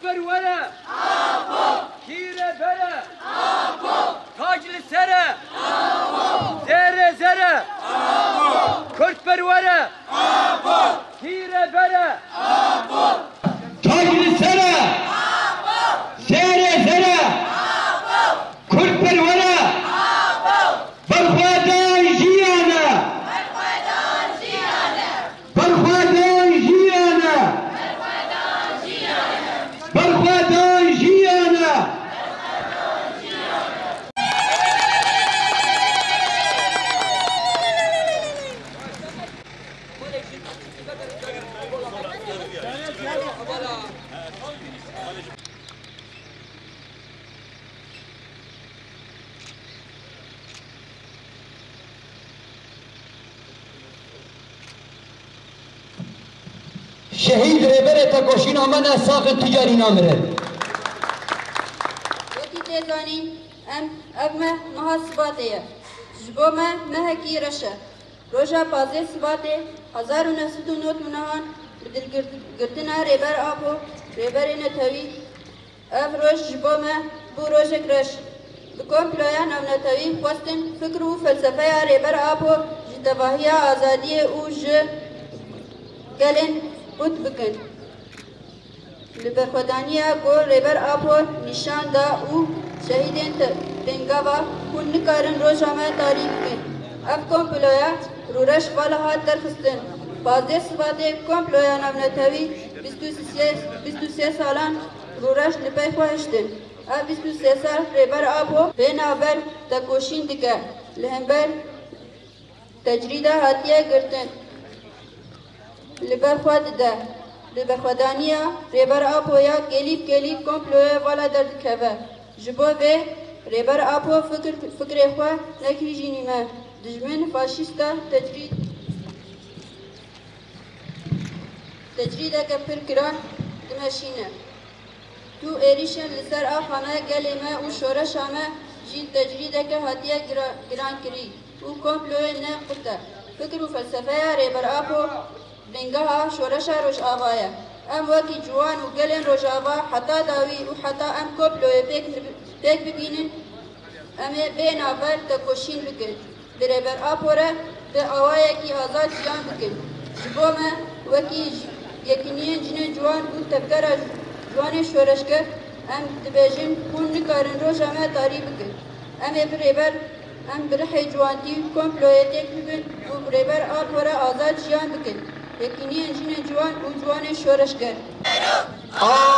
پروره کیره بره تاجل سره زره زره کرد پروره کیره بره تاجل سره زره زره کرد پروره برخوادان جیانه برخوادان جیانه برخوادان جیانه شهید رهبر تکوشی نامه نه ساخن تجاری نامره وقتی تیزانی ام محاسباتیه جبو مهکی رشه روژا پازه سباته 1909 منهان بدلگردنا رهبر آبو رهبر نتوی اف روش جبو بو روژک رش بکن پلویان او نتوی خواستن فکر و فلسفه رهبر آبو جدواهی آزادی او گلن بود بکن لبرخودانی گل رهبر آبو نشان دا او شهیدین بنگاوا کن نکارن روژامه تاریخ کن اف کمپلویا رورش والهات درخستن بازده سباده کمپلویا نونتوی 23 سالان رورش لپی خواهشتن اف 23 سال رهبر آبو بین آبر تکوشین دکه لهمبر تجریده هاتیه گرتن لبرخواد ده لبرخوادانیا رهبر آبو یا کلیب کمپلویا والا دردکوه جبو به رهبر آبو فکر خواه نکری جینیمه دجمن فاشیستا تجریده که پر کران دمشینه تو ایریشن لسر آخانه گلیمه و شورشامه جین تجریده که هاتیه گران کری و کمپلوی نه قطه فکر و فلسفه رهبر آبو بنگاه شورش روش آوایه ام وکی جوان و گلن روش آوا حتا داوی و حتا ام کمپلوی پیک ببینن امه بین آور تکوشین بکن برهبر آپوره به آوائه کی آزاد جیان بکن جبومه وکی یکنین جنین جوان بود تفکر جوان شورشگر ام دبیجن کون نکارن روش امه تاری بکن امه برهبر ام برحی جوانتی کمپلویتک بکن و برهبر آپوره آزاد جیان بکن یکنین جنین جوان و جوان شورشگر